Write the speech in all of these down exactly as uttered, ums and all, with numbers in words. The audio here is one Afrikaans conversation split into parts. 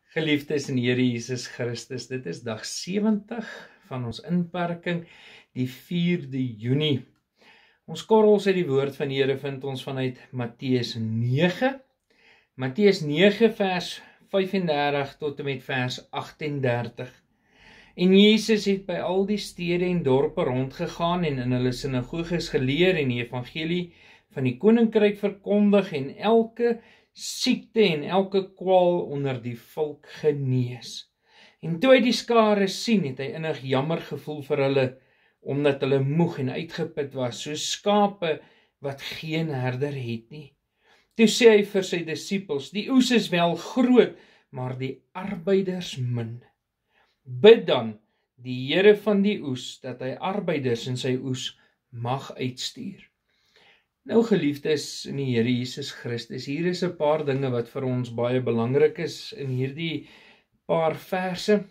Geliefdes in Here Jesus Christus, dit is dag sewentig van ons inperking, die vierde Junie. Ons korrels uit die woord van die Here vind ons vanuit Matteus nege. Matteus nege vers vyf-en-dertig tot en met vers agt-en-dertig. En Jesus het by al die stede en dorpe rondgegaan en in hulle sinagoges geleer en die evangelie van die koninkryk verkondig en elke siekte en elke kwaal onder die volk genees. En toe hy die skare sien, het hy innig jammer gevoel vir hulle, omdat hulle moeg en uitgeput was, soos skape wat geen herder het nie. Toe sê hy vir sy disippels, die oes is wel groot, maar die arbeiders min. Bid dan die Here van die oes, dat hy arbeiders in sy oes mag uitstuur. Nou geliefdes in die Here Jesus Christus, hier is 'n paar dinge wat vir ons baie belangrik is in hierdie paar verse.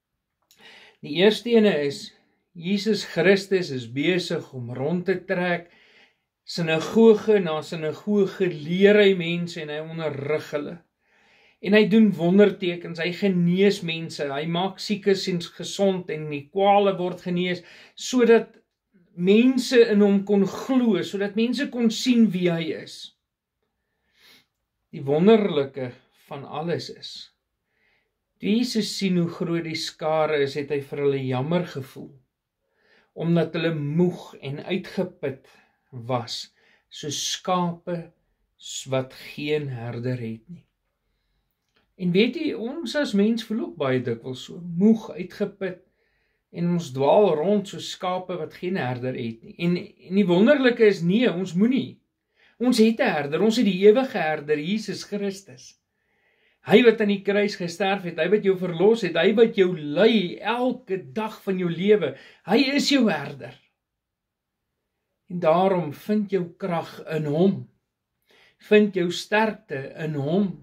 Die eerste ene is, Jesus Christus is besig om rond te trek, sinagoge na sinagoge leer hy mense en hy onderrig hulle. En hy doen wondertekens, hy genees mense, hy maak siekes en gesond en die kwale word genees, sodat mense in hom kon glo, sodat mense kon sien wie hy is. Die wonderlike van alles is, toe Jesus sien hoe groot die skare is, het hy vir hulle jammer gevoel, omdat hulle moeg en uitgeput was, soos skape wat geen herder het nie. En weet jy, ons as mens voel ook baie dikwels so, moeg, uitgeput, en ons dwaal rond soos skape wat geen herder het nie. En, en die wonderlike is, nee, ons moenie. Ons het 'n herder, ons het die ewige herder, Jesus Christus. Hy wat aan die kruis gesterf het, hy wat jou verlos het, hy wat jou lei elke dag van jou lewe, hy is jou herder. En daarom vind jou krag in hom, vind jou sterkte in hom.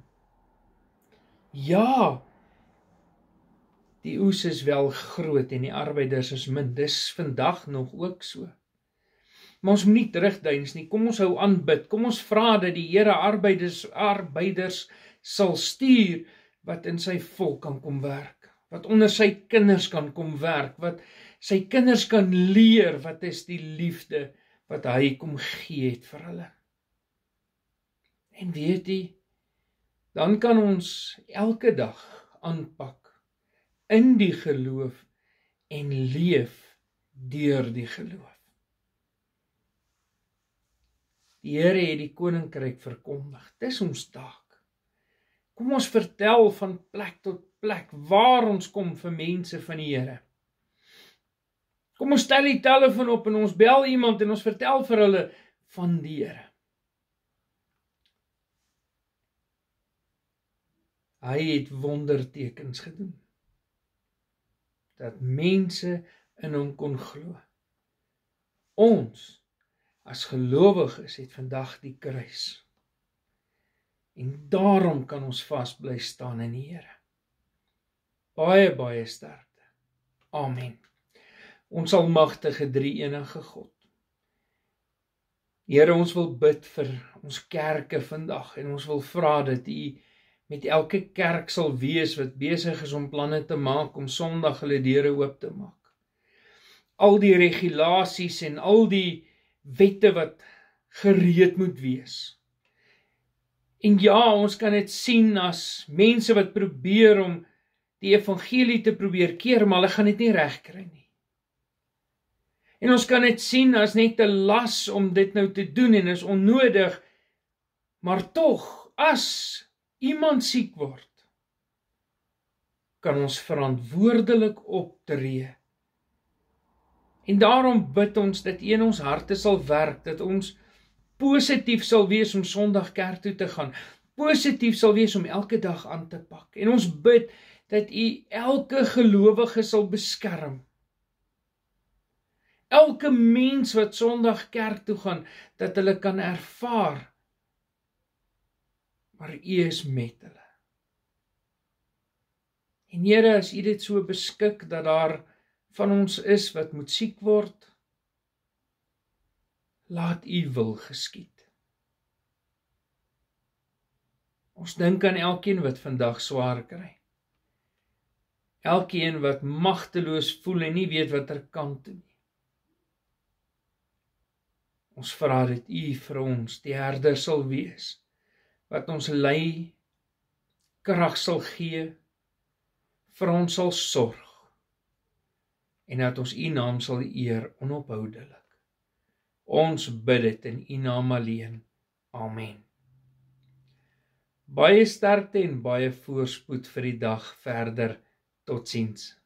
Ja, die oes is wel groot en die arbeiders is min, dis vandag nog ook so. Maar ons moet nie terugdeins nie, kom ons hou aan bid, kom ons vra dat die Here arbeiders, arbeiders sal stuur, wat in sy volk kan kom werk, wat onder sy kinders kan kom werk, wat sy kinders kan leer, wat is die liefde, wat hy kom gee het vir hulle. En weet jy, dan kan ons elke dag aanpak, in die geloof en leef deur die geloof. Die Here het die koninkryk verkondig, dis ons taak. Kom ons vertel van plek tot plek, waar ons kom vir mense van die Here. Kom ons stel die telefoon op en ons bel iemand en ons vertel vir hulle van die Here. Hy het wondertekens gedoen, dat mense in hom kon glo. Ons, as gelowiges, het vandag die kruis. En daarom kan ons vas bly staan in die Here. Baie, baie sterkte. Amen. Ons almagtige drie-enige God. Here, ons wil bid vir ons kerke vandag, en ons wil vra dat U met elke kerk sal wees wat besig is om planne te maak om Sondag hulle deure oop te maak. Al die regulasies en al die wette wat gereed moet wees. En ja, ons kan dit sien as mense wat probeer om die evangelie te probeer keer, maar hulle gaan dit nie reg kry nie. En ons kan dit sien as net 'n las om dit nou te doen en is onnodig, maar tog, as iemand siek word, kan ons verantwoordelik optree. En daarom bid ons dat U in ons harte sal werk, dat ons positief sal wees om Sondag kerk toe te gaan, positief sal wees om elke dag aan te pak. En ons bid dat U elke gelowige sal beskerm. Elke mens wat Sondag kerk toe gaan, dat hulle kan ervaar, maar U is met hulle. En Here, as U dit so beskik, dat daar van ons is wat moet siek word, laat U wil geskied. Ons dink aan elkeen wat vandag swaar kry. Elkeen wat magteloos voel en nie weet wat er kan toe nie. Ons vra dit U vir ons, die herder sal wees, wat ons lei, krag sal gee, vir ons sal sorg, en dat ons U naam sal eer onophoudelik. Ons bid dit in U naam alleen. Amen. Baie sterkte en baie voorspoed vir die dag verder. Totsiens.